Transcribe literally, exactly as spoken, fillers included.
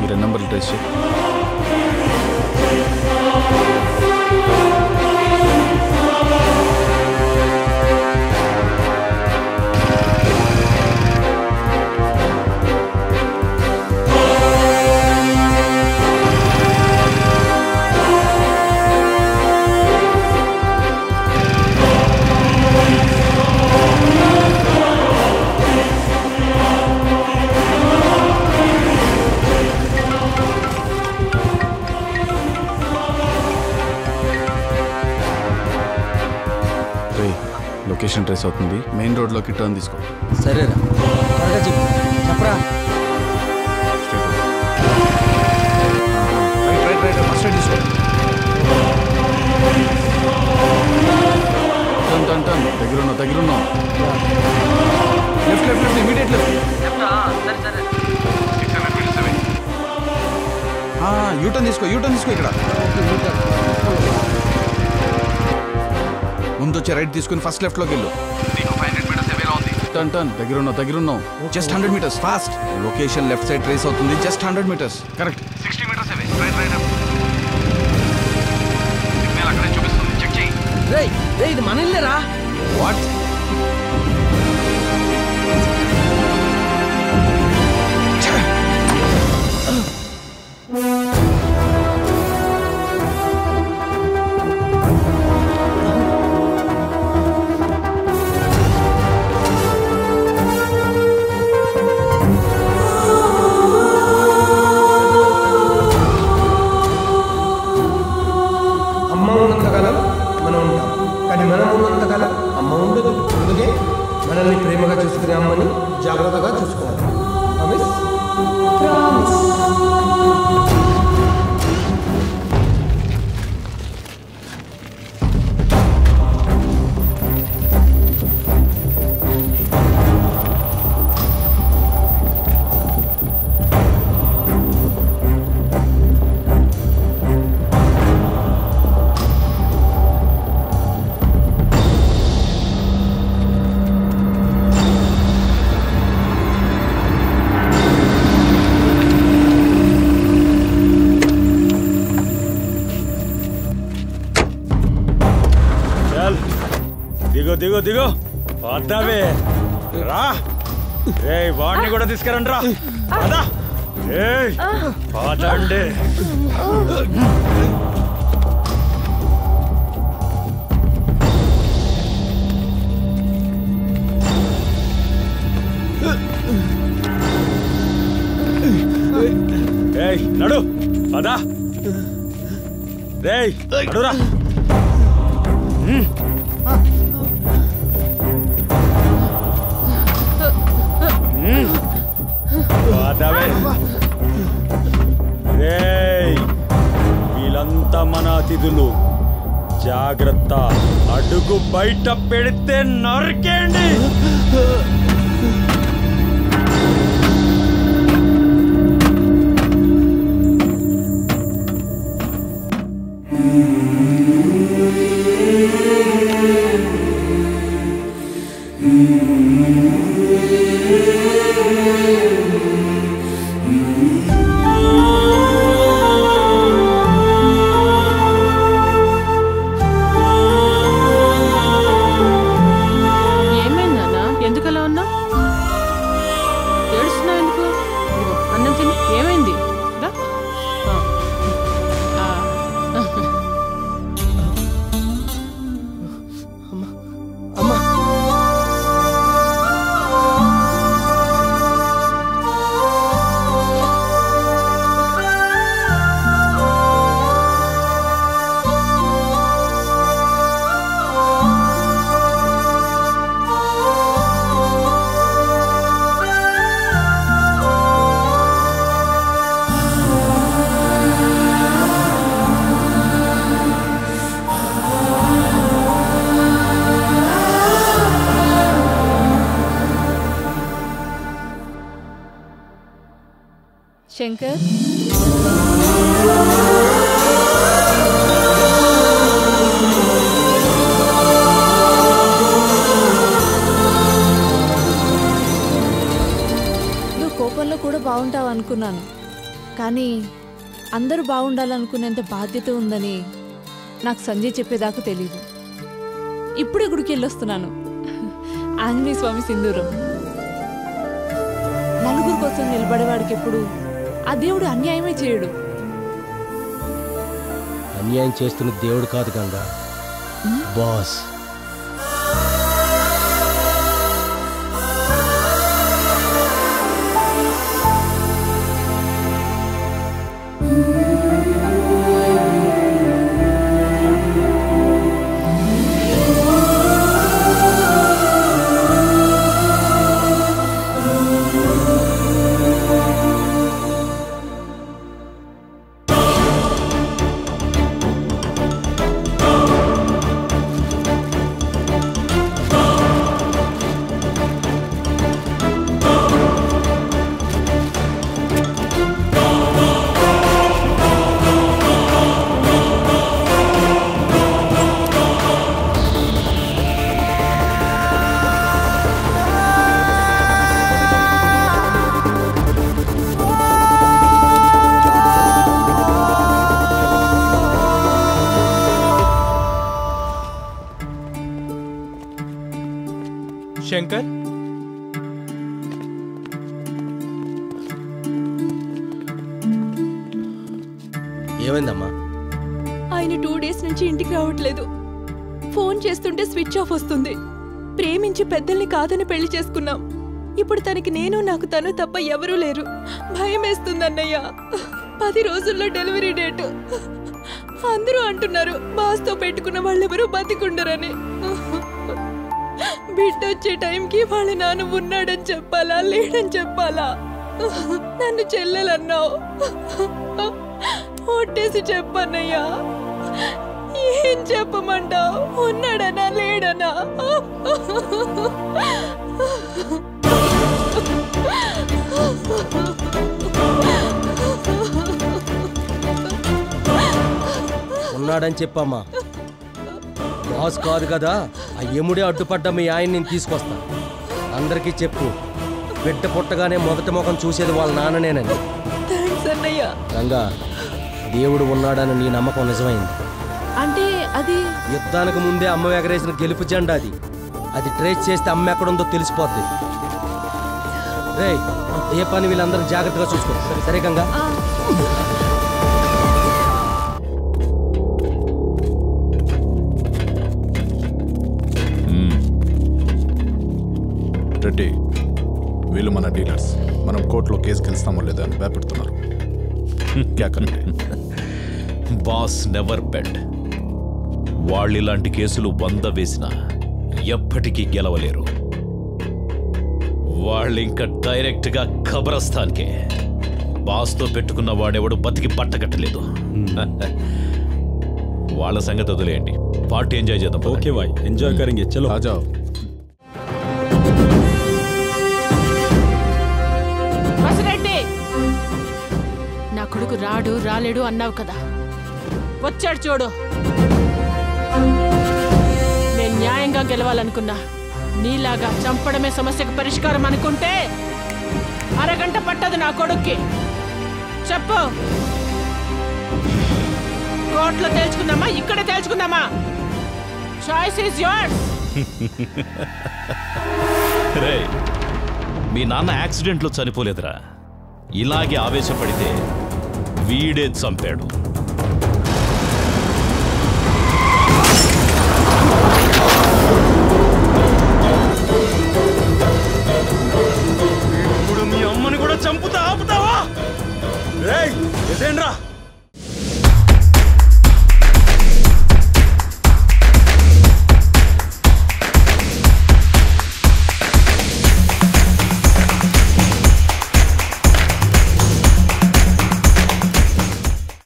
ఈ రెండు నెంబర్లు ట్రేస్ చేయి. లొకేషన్ ట్రేస్ అవుతుంది. మెయిన్ రోడ్లోకి టర్న్ తీసుకో. సరేరా, త్వరగా చెప్పు. చెప్పరా. Right right right first right తీసుకో. టర్న్ టర్న్ టర్న్ దగ్గర ఉన్నావు దగ్గర ఉన్నావు. Left left left immediate left. U turn తీసుకో యూటర్న్ తీసుకో. ఇక్కడ ముందు వచ్చే రైట్ తీసుకుని ఫస్ట్ లెఫ్ట్ లోకి వెళ్ళు. టర్న్ టర్న్ దగ్గర ఉన్నావు దగ్గర ఉన్నావు. Just hundred meters fast. Location left side trace అవుతుంది. Just hundred meters. Correct. Sixty meters away. Right right signal అక్కడే చూపిస్తుంది. చెక్ చేయి. రేయ్ రేయ్ ఇది మన ఇల్లేరా. వాట్? మనల్ని ప్రేమగా చూసుకునే అమ్మని జాగ్రత్తగా చూసుకోవాలి. దిగో దిగో దిగో వద్దావే రా. రే వాడిని కూడా తీసుకురండి రా. పదా పదండి. ఏయ్ నడు పదా. రేయ్ నడురా. వీళ్ళంతా మన అతిథులు. జాగ్రత్త. అడుగు బయట పెడితే నరికేయండి. శంకర్ నువ్వు కోపంలో కూడా బాగుంటావు అనుకున్నాను. కానీ అందరూ బాగుండాలనుకునేంత బాధ్యత ఉందని నాకు సంజయ్ చెప్పేదాకా తెలీదు. ఇప్పుడే గుడికి వెళ్ళొస్తున్నాను. ఆంజనేయ స్వామి సింధూరం. నలుగురు కోసం నిలబడేవాడికి ఎప్పుడు ఆ దేవుడు అన్యాయమే చేయడు. అన్యాయం చేస్తున్న దేవుడు కాదు గంగా, బాస్. శంకర్, ఏమైందమ్మా? ఆయన టూ డేస్ నుంచి ఇంటికి రావట్లేదు. ఫోన్ చేస్తుంటే స్విచ్ ఆఫ్ వస్తుంది. ప్రేమించి పెద్దల్ని కాదని పెళ్లి చేసుకున్నాం. ఇప్పుడు తనకి నేను, నాకు తను తప్ప ఎవరూ లేరు. భయం వేస్తుంది అన్నయ్య. పది రోజుల్లో డెలివరీ డేట్. అందరూ అంటున్నారు బాస్తో పెట్టుకున్న వాళ్ళెవరూ బతికుండరని. బిడ్డ వచ్చే టైంకి వాళ్ళ నాన్న ఉన్నాడని చెప్పాలా, లేడని చెప్పాలా? నన్ను చెల్లెలన్నావు, ఒట్టేసి చెప్పన్నయ్యా. ఏం చెప్పమంటావు? ఉన్నాడనా లేడనా? ఉన్నాడని చెప్పమ్మా. బాస్ కాదు కదా, ఆ యముడే అడ్డుపడ్డ మీ ఆయన నేను తీసుకొస్తా. అందరికీ చెప్పు, బిడ్డ పుట్టగానే మొదటి ముఖం చూసేది వాళ్ళ నాన్ననేనని. గంగా, దేవుడు ఉన్నాడని నీ నమ్మకం నిజమైంది అంటే అది యుద్ధానికి ముందే అమ్మ ఎగరేసిన గెలుపు జెండా అది. అది ట్రేస్ చేస్తే అమ్మ ఎక్కడుందో తెలిసిపోద్ది. రే, ఏ పని వీళ్ళందరూ జాగ్రత్తగా చూసుకో. సరే సరే గంగా. రెడ్డి, వీళ్ళు మన డీలర్స్. మనం కోర్టులో కేసు గెలుస్తామో లేదా అని భయపెడుతున్నారు. Boss never bet. వాళ్ళు ఇలాంటి కేసులు వంద వేసినా ఎప్పటికీ గెలవలేరు. వాళ్ళు ఇంకా డైరెక్ట్ గా ఖబరస్థాన్కే. బాస్తో పెట్టుకున్న వాడెవడు బతికి పట్టకట్టలేదు. వాళ్ళ సంగతి వదిలేయండి, పార్టీ ఎంజాయ్ చేద్దాం. ఓకే బాయ్, ఎంజాయ్ కరెంగే. చలో రాజా. నా కొడుకు రాడు రాలేడు అన్నావు కదా, వచ్చాడు చూడు. నేను న్యాయంగా గెలవాలనుకున్నా. నీలాగా చంపడమే సమస్యకు పరిష్కారం అనుకుంటే అరగంట పట్టదు నా కొడుక్కి. చెప్పు, కోర్టులో తేల్చుకుందామా, ఇక్కడే తేల్చుకుందామా? Choice is yours. రే, మీ నాన్న యాక్సిడెంట్లో చనిపోలేదురా. ఇలాగే ఆవేశపడితే వీడే చంపాడు. ఇప్పుడు మీ అమ్మని కూడా చంపుతా ఆపుతావా? రేయ్, ఎదేండ్రా?